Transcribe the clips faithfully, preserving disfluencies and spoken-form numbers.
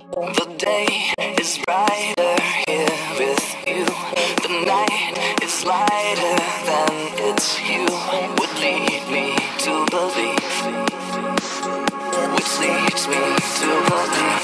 The day is brighter here with you. The night is lighter than it's you. Would lead me to believe, which leads me to believe.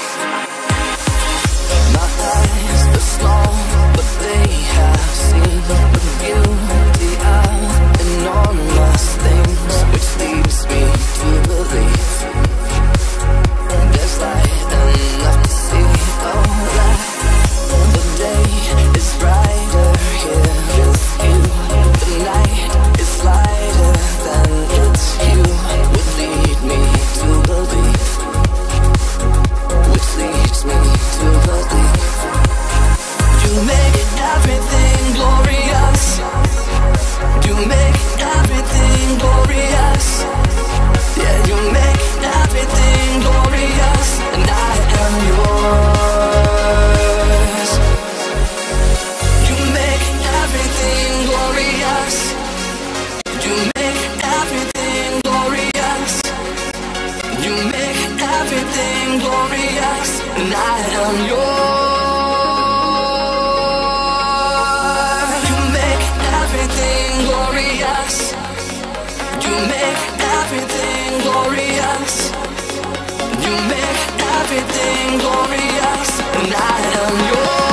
My eyes are small, but they have seen the beauty of enormous things, which leads me to believe there's light enough to see. Oh, that the day is brighter here with you. The night is lighter than it's you. Would lead me to believe, which leads me to believe. You make everything glorious. You make everything glorious. Yeah, you make everything glorious, and I am yours. You make everything glorious. You make everything glorious. You make everything glorious, and I am yours. You make everything glorious. You make everything glorious. You make everything glorious, and I am yours.